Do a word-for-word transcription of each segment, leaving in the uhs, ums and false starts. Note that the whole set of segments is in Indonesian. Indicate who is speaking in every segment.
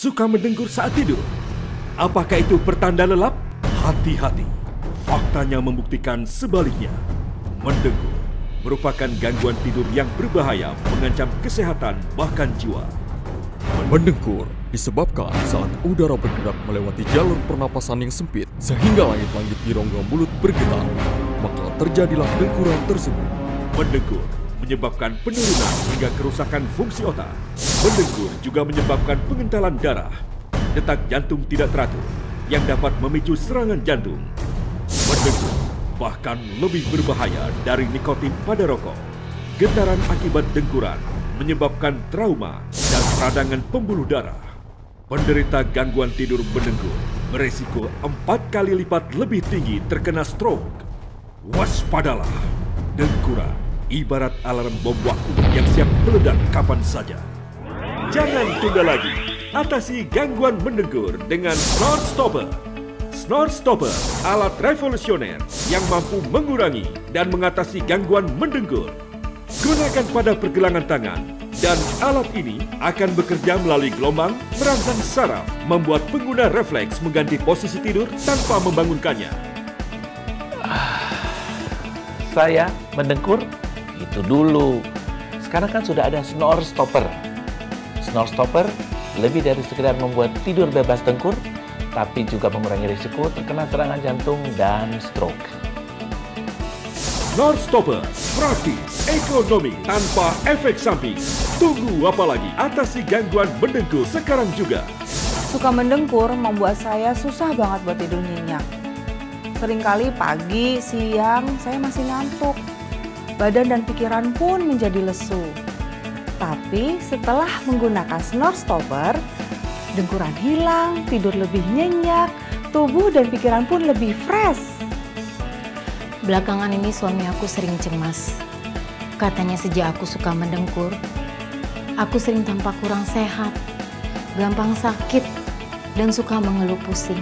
Speaker 1: suka mendengkur saat tidur. Apakah itu pertanda lelap? Hati-hati, faktanya membuktikan sebaliknya. Mendengkur merupakan gangguan tidur yang berbahaya, mengancam kesehatan bahkan jiwa.
Speaker 2: Mendengkur disebabkan saat udara bergerak melewati jalur pernapasan yang sempit sehingga langit-langit di rongga mulut bergetar, maka terjadilah dengkuran tersebut.
Speaker 1: Mendengkur menyebabkan penurunan hingga kerusakan fungsi otak. Mendengkur juga menyebabkan pengentalan darah, detak jantung tidak teratur yang dapat memicu serangan jantung. Mendengkur bahkan lebih berbahaya dari nikotin pada rokok. Getaran akibat dengkuran menyebabkan trauma dan peradangan pembuluh darah. Penderita gangguan tidur mendengkur beresiko empat kali lipat lebih tinggi terkena stroke. Waspadalah, dengkuran ibarat alarm bom waktu yang siap meledak kapan saja. Jangan tunda lagi, atasi gangguan mendengkur dengan Snore Stopper. Snore Stopper, alat revolusioner yang mampu mengurangi dan mengatasi gangguan mendengkur. Gunakan pada pergelangan tangan, dan alat ini akan bekerja melalui gelombang merangsang saraf, membuat pengguna refleks mengganti posisi tidur tanpa membangunkannya.
Speaker 3: Saya mendengkur? Itu dulu. Sekarang kan sudah ada Snore Stopper. Snore Stopper lebih dari sekedar membuat tidur bebas dengkur, tapi juga mengurangi risiko terkena serangan jantung dan stroke.
Speaker 1: Snore Stopper, praktis, ekonomi, tanpa efek samping. Tunggu apa lagi? Atasi gangguan mendengkur sekarang juga.
Speaker 4: Suka mendengkur membuat saya susah banget buat tidur nyenyak. Seringkali pagi, siang, saya masih ngantuk. Badan dan pikiran pun menjadi lesu. Tapi setelah menggunakan Snore Stopper, dengkuran hilang, tidur lebih nyenyak, tubuh dan pikiran pun lebih fresh.
Speaker 5: Belakangan ini suami aku sering cemas. Katanya sejak aku suka mendengkur, aku sering tampak kurang sehat, gampang sakit, dan suka mengeluh pusing.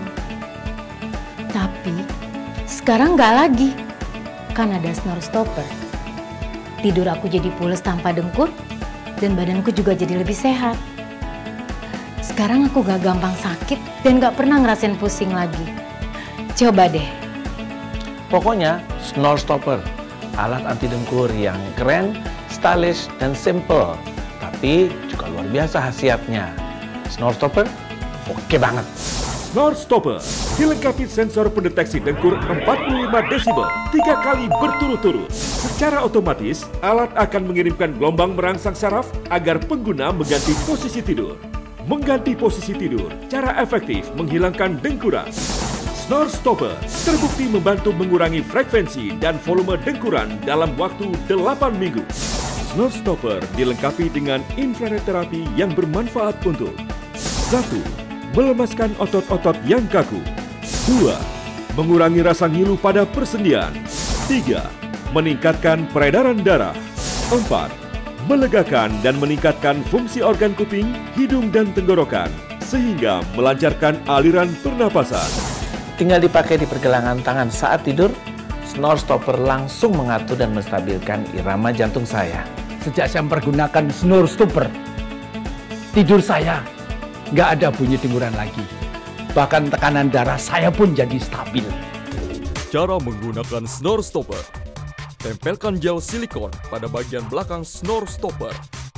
Speaker 5: Tapi sekarang nggak lagi, kan ada Snore Stopper. Tidur aku jadi pules tanpa dengkur, dan badanku juga jadi lebih sehat. Sekarang aku gak gampang sakit dan gak pernah ngerasain pusing lagi. Coba deh.
Speaker 3: Pokoknya Snore Stopper, alat anti dengkur yang keren, stylish, dan simple. Tapi juga luar biasa khasiatnya. Snore Stopper, oke banget.
Speaker 1: Snore Stopper dilengkapi sensor pendeteksi dengkur empat puluh lima desibel tiga kali berturut-turut. Secara otomatis, alat akan mengirimkan gelombang merangsang saraf agar pengguna mengganti posisi tidur. Mengganti posisi tidur, cara efektif menghilangkan dengkuran. Snore Stopper terbukti membantu mengurangi frekuensi dan volume dengkuran dalam waktu delapan minggu. Snore Stopper dilengkapi dengan infrared terapi yang bermanfaat untuk satu. Melemaskan otot-otot yang kaku. Dua. Mengurangi rasa ngilu pada persendian. Tiga. Meningkatkan peredaran darah. Empat. Melegakan dan meningkatkan fungsi organ kuping, hidung, dan tenggorokan, sehingga melancarkan aliran pernapasan.
Speaker 3: Tinggal dipakai di pergelangan tangan saat tidur, Snore Stopper langsung mengatur dan menstabilkan irama jantung saya.
Speaker 6: Sejak saya mempergunakan Snore Stopper, tidur saya nggak ada bunyi dengkuran lagi. Bahkan tekanan darah saya pun jadi stabil.
Speaker 2: Cara menggunakan Snore Stopper. Tempelkan gel silikon pada bagian belakang Snore Stopper.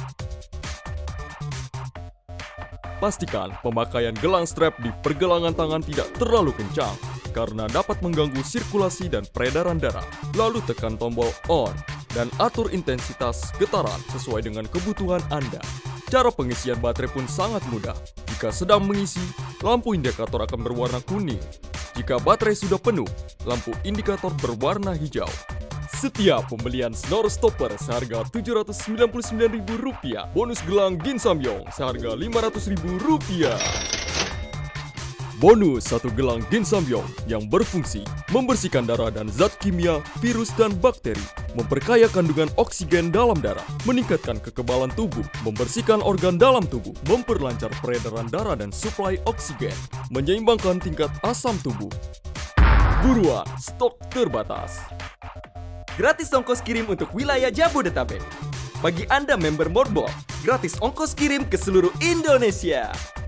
Speaker 2: Pastikan pemakaian gelang strap di pergelangan tangan tidak terlalu kencang, karena dapat mengganggu sirkulasi dan peredaran darah. Lalu tekan tombol on dan atur intensitas getaran sesuai dengan kebutuhan Anda. Cara pengisian baterai pun sangat mudah. Jika sedang mengisi, lampu indikator akan berwarna kuning. Jika baterai sudah penuh, lampu indikator berwarna hijau. Setiap pembelian Snore Stopper seharga tujuh ratus sembilan puluh sembilan ribu rupiah, bonus gelang Ginsamyong seharga lima ratus ribu rupiah. Bonus satu gelang Ginsamyong yang berfungsi membersihkan darah dan zat kimia, virus, dan bakteri, memperkaya kandungan oksigen dalam darah, meningkatkan kekebalan tubuh, membersihkan organ dalam tubuh, memperlancar peredaran darah dan suplai oksigen, menyeimbangkan tingkat asam tubuh. Buruan, stok terbatas.
Speaker 7: Gratis ongkos kirim untuk wilayah Jabodetabek. Bagi Anda member Morbol, gratis ongkos kirim ke seluruh Indonesia.